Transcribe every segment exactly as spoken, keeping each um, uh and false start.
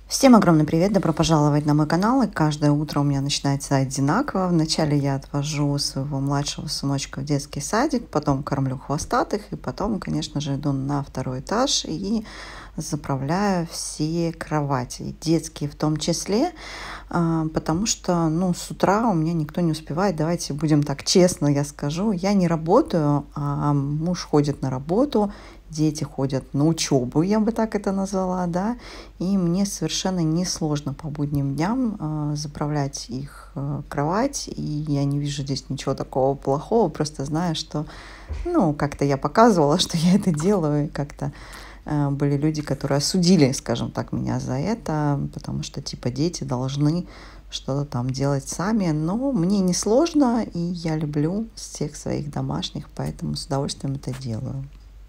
Всем огромный привет, добро пожаловать на мой канал. И каждое утро у меня начинается одинаково. Вначале я отвожу своего младшего сыночка в детский садик, потом кормлю хвостатых, и потом, конечно же, иду на второй этаж и заправляю все кровати, детские в том числе, потому что, ну, с утра у меня никто не успевает. Давайте будем так честно, я скажу, я не работаю, а муж ходит на работу. Дети ходят на учебу, я бы так это назвала, да, и мне совершенно несложно по будним дням э, заправлять их э, кровать, и я не вижу здесь ничего такого плохого, просто знаю, что, ну, как-то я показывала, что я это делаю, и как-то э, были люди, которые осудили, скажем так, меня за это, потому что, типа, дети должны что-то там делать сами, но мне не сложно, и я люблю всех своих домашних, поэтому с удовольствием это делаю.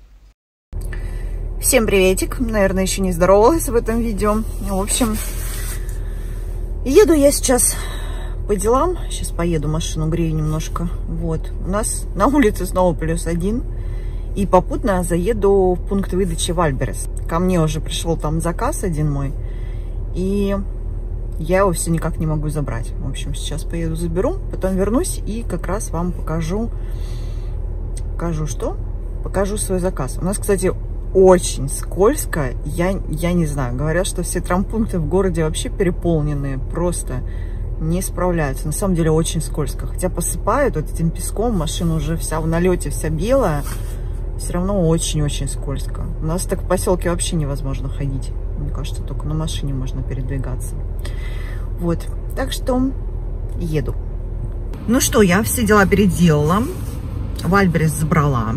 Всем приветик, наверное, еще не здоровалась в этом видео. В общем, еду я сейчас по делам. Сейчас поеду, машину грею немножко. Вот, у нас на улице снова плюс один. И попутно заеду в пункт выдачи Вальберес. Ко мне уже пришел там заказ один мой. И я его все никак не могу забрать. В общем, сейчас поеду заберу, потом вернусь и как раз вам покажу. Покажу что? Покажу свой заказ. У нас, кстати, очень скользко, я, я не знаю, говорят, что все травмпункты в городе вообще переполнены, просто не справляются. На самом деле очень скользко, хотя посыпают вот этим песком, машина уже вся в налете, вся белая, все равно очень-очень скользко. У нас так в поселке вообще невозможно ходить, мне кажется, только на машине можно передвигаться. Вот, так что еду. Ну что, я все дела переделала, Вальберес забрала.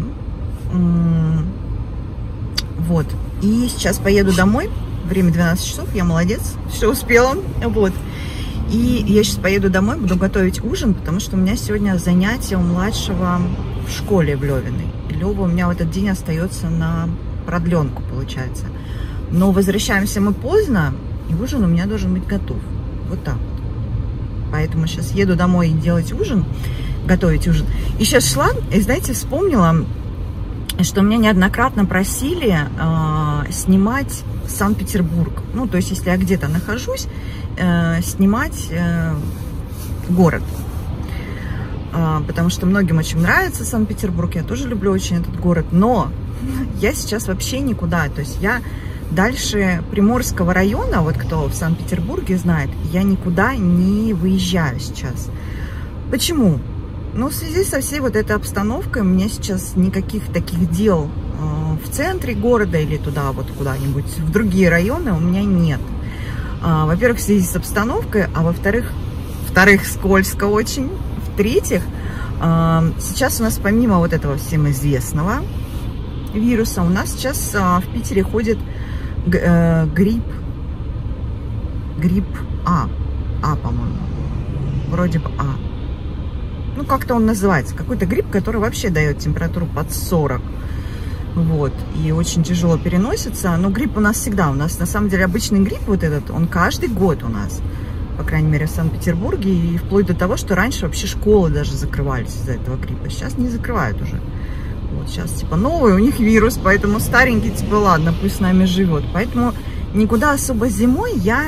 Вот, и сейчас поеду домой, время двенадцать часов, я молодец, все успела, вот. И я сейчас поеду домой, буду готовить ужин, потому что у меня сегодня занятие у младшего в школе в Левиной. Лева у меня в этот день остается на продленку, получается. Но возвращаемся мы поздно, и ужин у меня должен быть готов, вот так вот. Поэтому сейчас еду домой делать ужин, готовить ужин. И сейчас шла, и, знаете, вспомнила, что меня неоднократно просили э, снимать Санкт-Петербург. Ну, то есть, если я где-то нахожусь, э, снимать э, город. Э, потому что многим очень нравится Санкт-Петербург, я тоже люблю очень этот город. Но я сейчас вообще никуда. То есть, я дальше Приморского района, вот кто в Санкт-Петербурге знает, я никуда не выезжаю сейчас. Почему? Ну, в связи со всей вот этой обстановкой у меня сейчас никаких таких дел э, в центре города или туда вот куда-нибудь в другие районы у меня нет. Э, во-первых, в связи с обстановкой, а во-вторых, вторых скользко очень. В-третьих, э, сейчас у нас помимо вот этого всем известного вируса, у нас сейчас э, в Питере ходит э, грипп, грипп А, А, по-моему, вроде бы А. Ну, как-то он называется. Какой-то грипп, который вообще дает температуру под сорок. Вот. И очень тяжело переносится. Но грипп у нас всегда. У нас, на самом деле, обычный грипп вот этот, он каждый год у нас. По крайней мере, в Санкт-Петербурге. И вплоть до того, что раньше вообще школы даже закрывались из-за этого гриппа. Сейчас не закрывают уже. Вот сейчас, типа, новый у них вирус, поэтому старенький, типа, ладно, пусть с нами живет. Поэтому никуда особо зимой я...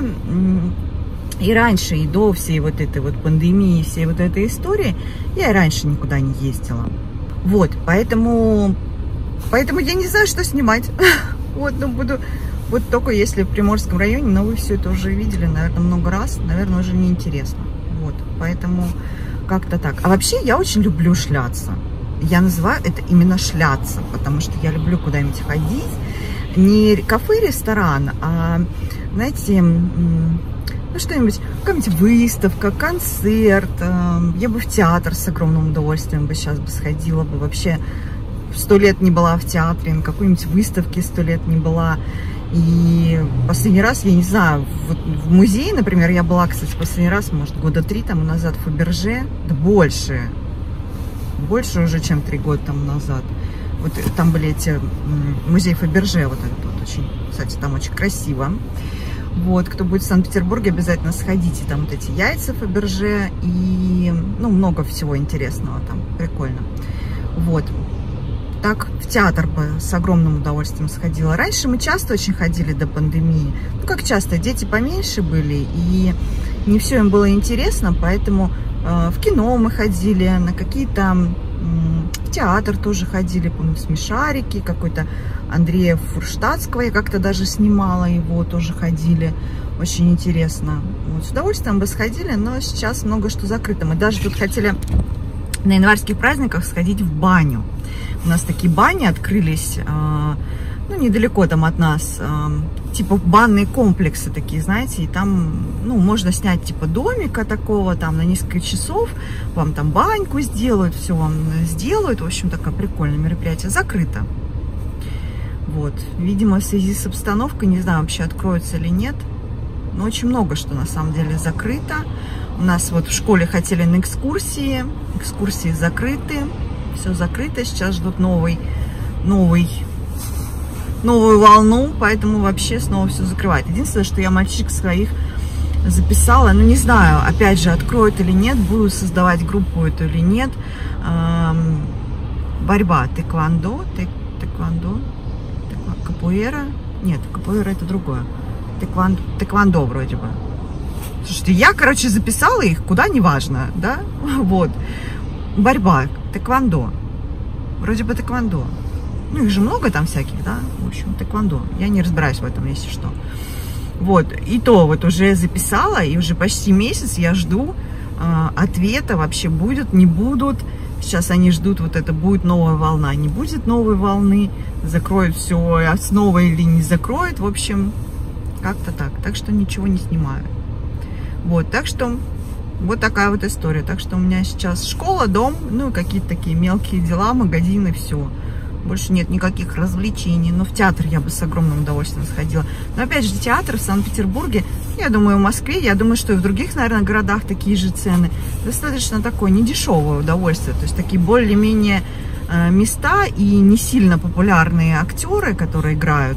И раньше, и до всей вот этой вот пандемии, всей вот этой истории, я и раньше никуда не ездила. Вот, поэтому, поэтому я не знаю, что снимать. Вот, ну, буду, вот только если в Приморском районе, но вы все это уже видели, наверное, много раз, наверное, уже неинтересно. Вот, поэтому как-то так. А вообще я очень люблю шляться. Я называю это именно шляться, потому что я люблю куда-нибудь ходить. Не кафе, ресторан, а, знаете... Ну, что-нибудь, какая-нибудь выставка, концерт. Я бы в театр с огромным удовольствием бы сейчас бы сходила бы. Вообще сто лет не была в театре, на какой-нибудь выставке сто лет не была. И последний раз, я не знаю, вот в музее, например, я была, кстати, последний раз, может, года три тому назад в Фаберже. Да больше. Больше уже, чем три года тому назад. Вот там были эти, музей Фаберже, вот этот вот очень, кстати, там очень красиво. Вот, кто будет в Санкт-Петербурге, обязательно сходите. Там вот эти яйца Фаберже и, ну, много всего интересного там, прикольно. Вот. так в театр бы с огромным удовольствием сходила. Раньше мы часто очень ходили до пандемии. Ну, как часто, дети поменьше были, и не все им было интересно, поэтому э, в кино мы ходили, на какие-то... В театр тоже ходили, помню, смешарики, какой-то Андрея Фурштадтского, я как-то даже снимала его, тоже ходили. Очень интересно. Вот, с удовольствием бы сходили, но сейчас много что закрыто. Мы даже тут хотели на январских праздниках сходить в баню. У нас такие бани открылись, э, ну, недалеко там от нас, э, типа банные комплексы такие, знаете, и там, ну, можно снять типа домика такого, там, на несколько часов, вам там баньку сделают, все вам сделают, в общем, такое прикольное мероприятие, закрыто. Вот, видимо, в связи с обстановкой, не знаю, вообще откроется или нет, но очень много что на самом деле закрыто. У нас вот в школе хотели на экскурсии, экскурсии закрыты, все закрыто, сейчас ждут новый, новый, новую волну, поэтому вообще снова все закрывает. Единственное, что я мальчишек своих записала, ну не знаю, опять же, откроют или нет, буду создавать группу эту или нет. Эм, борьба, тэквондо, тэк, тэквондо, тэквондо, капуэра, нет, капуэра это другое, тэквондо, тэквондо вроде бы. Слушайте, я, короче, записала их, куда неважно, да, вот, борьба, тэквондо, вроде бы тэквондо, ну, их же много там всяких, да, в общем, тэквондо, я не разбираюсь в этом, если что, вот, и то вот уже записала, и уже почти месяц я жду э, ответа, вообще будут, не будут, сейчас они ждут, вот это будет новая волна, не будет новой волны, закроют все снова или не закроют, в общем, как-то так, так что ничего не снимаю. Вот, так что вот такая вот история. Так что у меня сейчас школа, дом, ну и какие-то такие мелкие дела, магазины, все. Больше нет никаких развлечений. Но в театр я бы с огромным удовольствием сходила. Но опять же, театр в Санкт-Петербурге, я думаю, в Москве, я думаю, что и в других, наверное, городах такие же цены. Достаточно такое недешевое удовольствие. То есть такие более-менее э, места и не сильно популярные актеры, которые играют.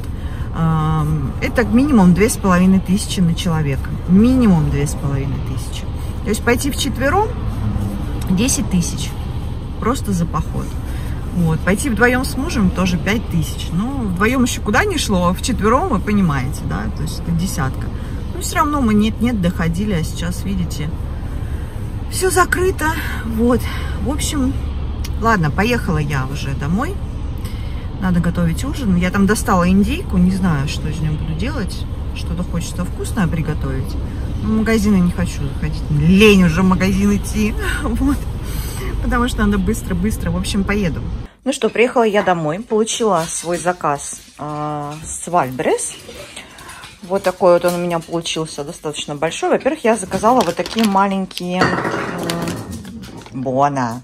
Это минимум две с половиной тысячи на человека. Минимум две с половиной тысячи. То есть пойти вчетвером десять тысяч. Просто за поход. Вот. Пойти вдвоем с мужем тоже пять тысяч. Ну, вдвоем еще куда ни шло, а вчетвером вы понимаете, да, то есть это десятка. Но все равно мы нет-нет доходили, а сейчас, видите, все закрыто. Вот. В общем, ладно, поехала я уже домой. Надо готовить ужин. Я там достала индейку, не знаю, что из нее буду делать. Что-то хочется вкусное приготовить. В магазины не хочу заходить. Лень уже в магазин идти. Вот. Потому что надо быстро-быстро. В общем, поеду. Ну что, приехала я домой. Получила свой заказ э, с Вальберес. Вот такой вот он у меня получился достаточно большой. Во-первых, я заказала вот такие маленькие э, бона.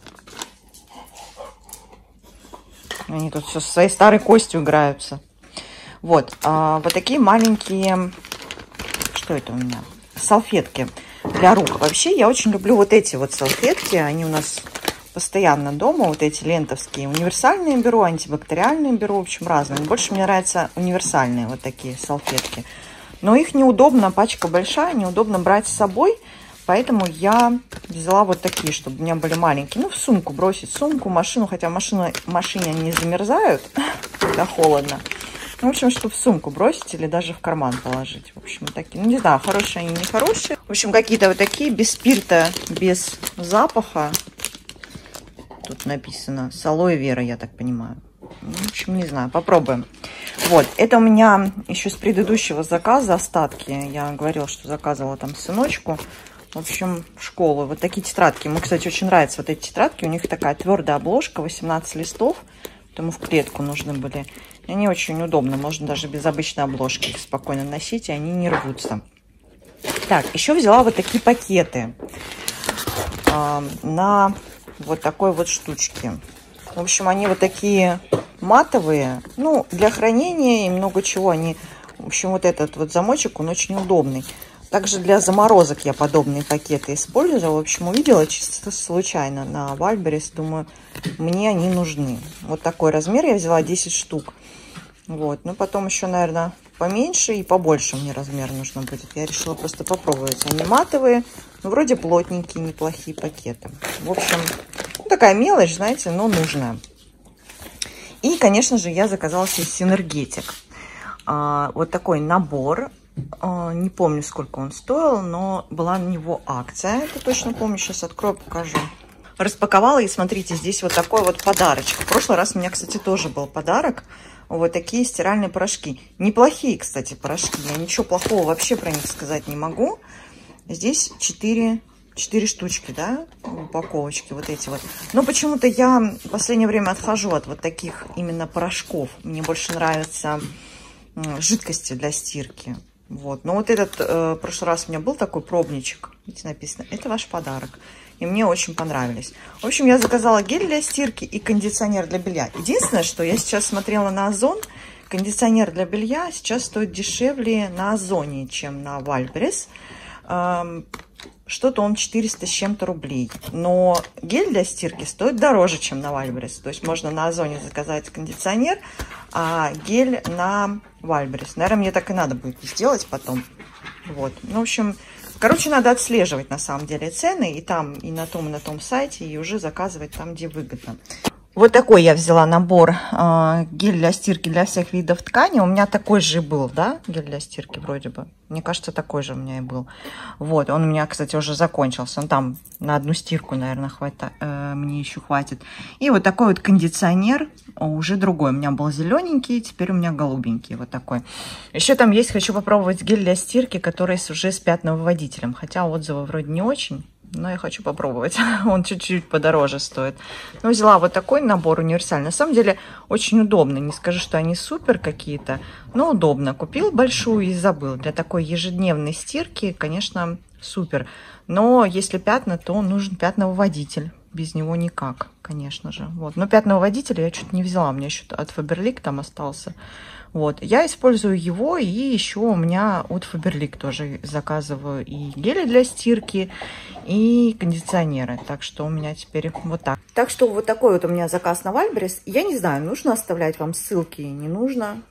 Они тут все со своей старой костью играются. Вот. А, вот такие маленькие... Что это у меня? Салфетки для рук. Вообще, я очень люблю вот эти вот салфетки. Они у нас постоянно дома. Вот эти лентовские. Универсальные беру, антибактериальные беру. В общем, разные. Больше мне нравятся универсальные вот такие салфетки. Но их неудобно. Пачка большая. Неудобно брать с собой. Поэтому я взяла вот такие, чтобы у меня были маленькие. Ну, в сумку бросить, сумку, машину. Хотя в машину, машине они не замерзают, когда холодно. Ну, в общем, чтобы в сумку бросить или даже в карман положить. В общем, такие. Ну, не знаю, хорошие они, не хорошие. В общем, какие-то вот такие, без спирта, без запаха. Тут написано с алоэ вера, я так понимаю. Ну, в общем, не знаю, попробуем. Вот, это у меня еще с предыдущего заказа остатки. Я говорила, что заказывала там сыночку. В общем, в школу. Вот такие тетрадки. Ему, кстати, очень нравятся вот эти тетрадки. У них такая твердая обложка, восемнадцать листов. Поэтому в клетку нужны были. И они очень удобны. Можно даже без обычной обложки их спокойно носить, и они не рвутся. Так, еще взяла вот такие пакеты. Э, на вот такой вот штучке. В общем, они вот такие матовые. Ну, для хранения и много чего. Они, в общем, вот этот вот замочек, он очень удобный. Также для заморозок я подобные пакеты использовала. В общем, увидела чисто случайно на Вальберес. Думаю, мне они нужны. Вот такой размер я взяла, десять штук. Вот. Ну, потом еще, наверное, поменьше и побольше мне размер нужно будет. Я решила просто попробовать. Они матовые, но вроде плотненькие, неплохие пакеты. В общем, ну, такая мелочь, знаете, но нужная. И, конечно же, я заказала себе Синергетик. А, вот такой набор. А, не помню, сколько он стоил, но была на него акция. Это точно помню. Сейчас открою, покажу. Распаковала, и смотрите, здесь вот такой вот подарочек. В прошлый раз у меня, кстати, тоже был подарок. Вот такие стиральные порошки. Неплохие, кстати, порошки. Я ничего плохого вообще про них сказать не могу. Здесь четыре... Четыре штучки, да, упаковочки вот эти вот. Но почему-то я в последнее время отхожу от вот таких именно порошков. Мне больше нравятся жидкости для стирки. Вот. Но вот этот, э, в прошлый раз у меня был такой пробничек. Видите, написано, это ваш подарок. И мне очень понравились. В общем, я заказала гель для стирки и кондиционер для белья. Единственное, что я сейчас смотрела на Озон. Кондиционер для белья сейчас стоит дешевле на Озоне, чем на Вайлдберрис. Эм, Что-то он четыреста с чем-то рублей. Но гель для стирки стоит дороже, чем на Вайлдберрис. То есть можно на Озоне заказать кондиционер, а гель на Вайлдберрис. Наверное, мне так и надо будет сделать потом. Вот. Ну, в общем, короче, надо отслеживать на самом деле цены. И там, и на том, и на том сайте, и уже заказывать там, где выгодно. Вот такой я взяла набор э, гель для стирки для всех видов ткани. У меня такой же был, да, гель для стирки вроде бы. Мне кажется, такой же у меня и был. Вот, он у меня, кстати, уже закончился. Он там на одну стирку, наверное, хватит, э, мне еще хватит. И вот такой вот кондиционер, уже другой. У меня был зелененький, теперь у меня голубенький, вот такой. Еще там есть, хочу попробовать гель для стирки, который уже с пятновыводителем. Хотя отзывы вроде не очень. Но я хочу попробовать. Он чуть-чуть подороже стоит. Ну, взяла вот такой набор универсальный. На самом деле, очень удобно. Не скажу, что они супер какие-то, но удобно. Купил большую и забыл. Для такой ежедневной стирки, конечно, супер. Но если пятна, то нужен пятновыводитель. Без него никак, конечно же. Вот. Но пятновыводителя я что-то не взяла. У меня еще от Faberlic там остался. Вот, я использую его, и еще у меня от Faberlic тоже заказываю и гели для стирки, и кондиционеры. Так что у меня теперь вот так. Так что вот такой вот у меня заказ на Вайлдберрис. Я не знаю, нужно оставлять вам ссылки, не нужно.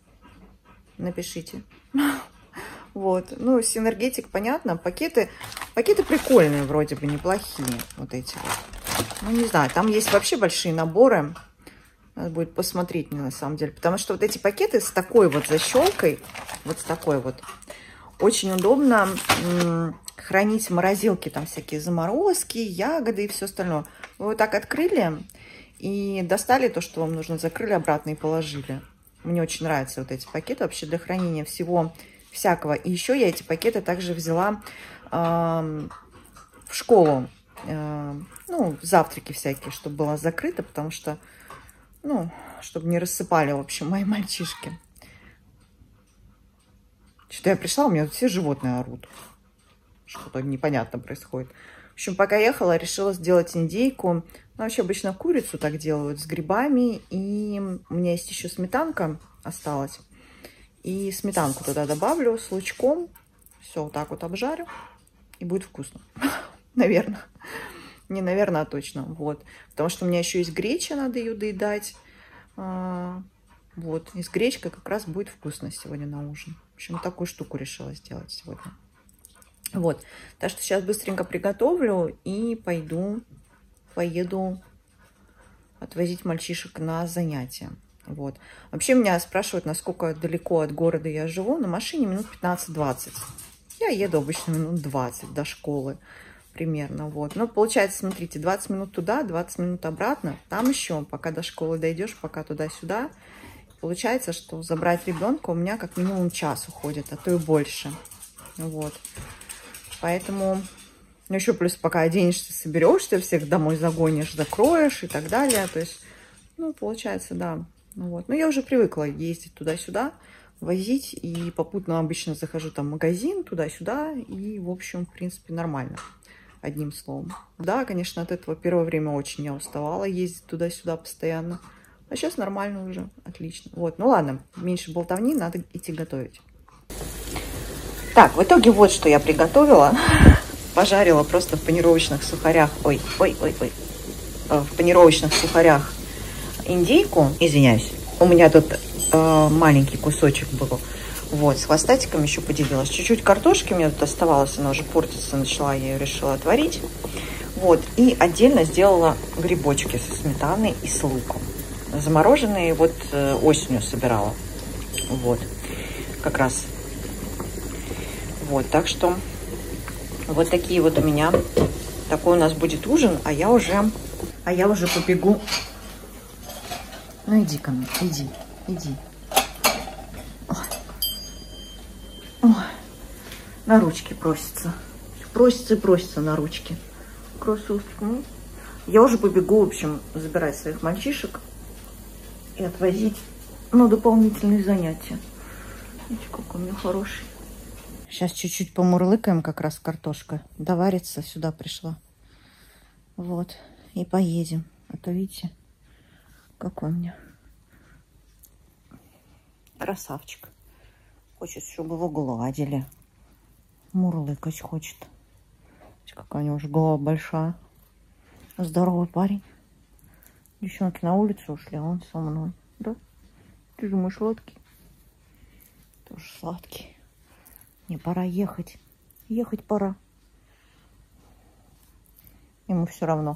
Напишите. Вот, ну, Синергетик, понятно. Пакеты, пакеты прикольные, вроде бы неплохие, вот эти вот. Ну, не знаю, там есть вообще большие наборы. Надо будет посмотреть, на самом деле. Потому что вот эти пакеты с такой вот защелкой, вот с такой вот, очень удобно хранить в морозилке. Там всякие заморозки, ягоды и все остальное. Вы вот так открыли и достали то, что вам нужно, закрыли обратно и положили. Мне очень нравятся вот эти пакеты вообще для хранения всего всякого. И еще я эти пакеты также взяла э, в школу. Э, ну, завтраки всякие, чтобы было закрыто, потому что ну, чтобы не рассыпали, в общем, мои мальчишки. Что-то я пришла, у меня тут все животные орут. Что-то непонятно происходит. В общем, пока ехала, решила сделать индейку. Ну, вообще, обычно курицу так делают с грибами. И у меня есть еще сметанка осталась. И сметанку туда добавлю с лучком. Все вот так вот обжарю. И будет вкусно. Наверное. Не, наверное, а точно. Вот. Потому что у меня еще есть греча, надо ее доедать. А, вот. И с гречкой как раз будет вкусно сегодня на ужин. В общем, такую штуку решила сделать сегодня. Вот. Так что сейчас быстренько приготовлю и пойду, поеду отвозить мальчишек на занятия. Вот. Вообще меня спрашивают, насколько далеко от города я живу. На машине минут пятнадцать-двадцать. Я еду обычно минут двадцать до школы. Примерно, вот. Ну, получается, смотрите, двадцать минут туда, двадцать минут обратно. Там еще, пока до школы дойдешь, пока туда-сюда. Получается, что забрать ребенка у меня как минимум час уходит, а то и больше. Вот. Поэтому, ну, еще плюс пока оденешься, соберешься, всех домой загонишь, закроешь и так далее. То есть, ну, получается, да. Ну, вот. Но я уже привыкла ездить туда-сюда, возить. И попутно обычно захожу там в магазин, туда-сюда. И, в общем, в принципе, нормально. Одним словом. Да, конечно, от этого первое время очень я уставала ездить туда-сюда постоянно. А сейчас нормально уже. Отлично. Вот, ну ладно, меньше болтовни, надо идти готовить. Так, в итоге вот что я приготовила. Пожарила просто в панировочных сухарях. Ой, ой, ой, ой. В панировочных сухарях индейку. Извиняюсь. У меня тут э, маленький кусочек был. Вот, с хвостатиком еще поделилась. Чуть-чуть картошки у меня тут оставалось, она уже портиться начала, я ее решила отварить. Вот, и отдельно сделала грибочки со сметаной и с луком. замороженные, вот осенью собирала. Вот, как раз. Вот, так что вот такие вот у меня, такой у нас будет ужин, а я уже, а я уже побегу. Ну иди ко мне, иди, иди. Ой. Ой. На ручки просится. Просится и просится на ручки. Красотка. Я уже побегу, в общем, забирать своих мальчишек и отвозить на дополнительные занятия. Видите, какой у меня хороший. Сейчас чуть-чуть помурлыкаем, как раз картошка доварится, сюда пришла. Вот, и поедем. А то, видите, какой у меня красавчик. Хочет, чтобы его гладили. Мурлыкать хочет. Какая у него уже голова большая. Здоровый парень. Девчонки на улицу ушли, а он со мной. Да? Ты же мой сладкий. Тоже сладкий. Мне пора ехать. Ехать пора. Ему все равно.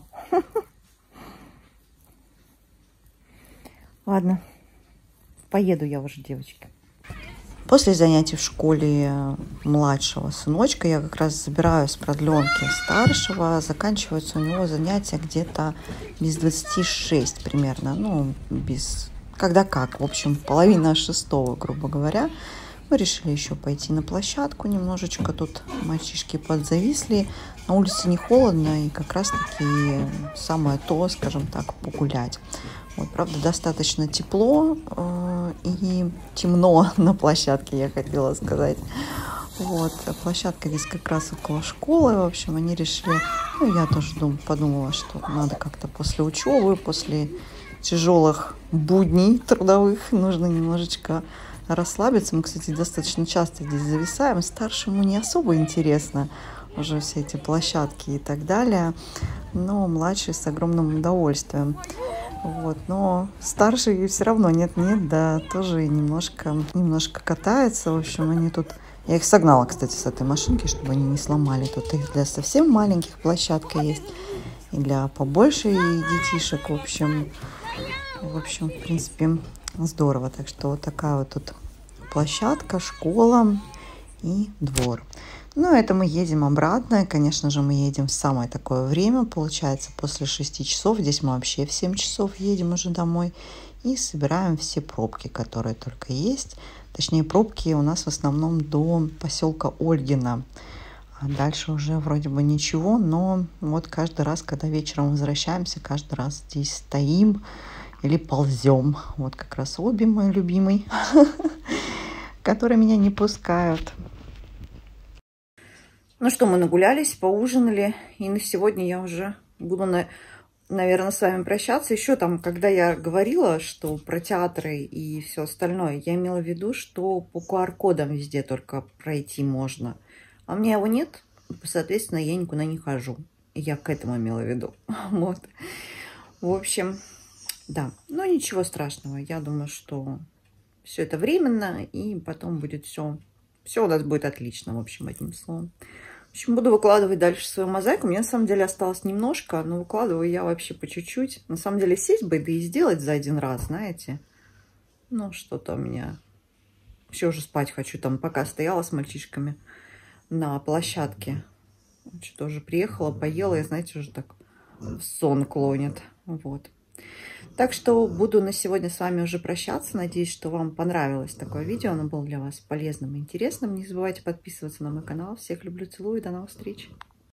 Ладно. Поеду я уже, девочки. После занятий в школе младшего сыночка я как раз забираю с продленки старшего. Заканчиваются у него занятия где-то без двадцати шесть примерно. Ну, без... Когда как. В общем, половина шестого, грубо говоря. Мы решили еще пойти на площадку. Немножечко тут мальчишки подзависли. На улице не холодно и как раз-таки самое то, скажем так, погулять. Вот, правда, достаточно тепло э, и темно на площадке, я хотела сказать. Вот, площадка здесь как раз около школы. В общем, они решили, ну, я тоже дум, подумала, что надо как-то после учебы, после тяжелых будней трудовых, нужно немножечко расслабиться. Мы, кстати, достаточно часто здесь зависаем. Старшему не особо интересно уже все эти площадки и так далее, но младший с огромным удовольствием. Вот, но старший все равно нет-нет, да, тоже немножко, немножко катается. В общем, они тут... Я их согнала, кстати, с этой машинки, чтобы они не сломали. Тут и для совсем маленьких площадка есть, и для побольше детишек. В общем, в общем, в принципе, здорово. Так что вот такая вот тут площадка, школа и двор. Ну, это мы едем обратно. Конечно же, мы едем в самое такое время. Получается, после шести часов. Здесь мы вообще в семь часов едем уже домой. И собираем все пробки, которые только есть. Точнее, пробки у нас в основном до поселка Ольгино. А дальше уже вроде бы ничего. Но вот каждый раз, когда вечером возвращаемся, каждый раз здесь стоим или ползем. Вот как раз обе мой любимый, которые меня не пускают. Ну что, мы нагулялись, поужинали, и на сегодня я уже буду, на, наверное, с вами прощаться. Еще там, когда я говорила, что про театры и все остальное, я имела в виду, что по ку ар кодам везде только пройти можно. А у меня его нет, соответственно, я никуда не хожу. Я к этому имела в виду. Вот. В общем, да, но ничего страшного. Я думаю, что все это временно, и потом будет все... Все у нас будет отлично, в общем, одним словом. В общем, буду выкладывать дальше свою мозаику. Мне, на самом деле, осталось немножко, но выкладываю я вообще по чуть-чуть. На самом деле, сесть бы, да и сделать за один раз, знаете. Ну, что-то у меня... Все, уже спать хочу. Там пока стояла с мальчишками на площадке. Что-то уже приехала, поела, и, знаете, уже так в сон клонит. Вот. Так что буду на сегодня с вами уже прощаться. Надеюсь, что вам понравилось такое видео. Оно было для вас полезным и интересным. Не забывайте подписываться на мой канал. Всех люблю, целую и до новых встреч.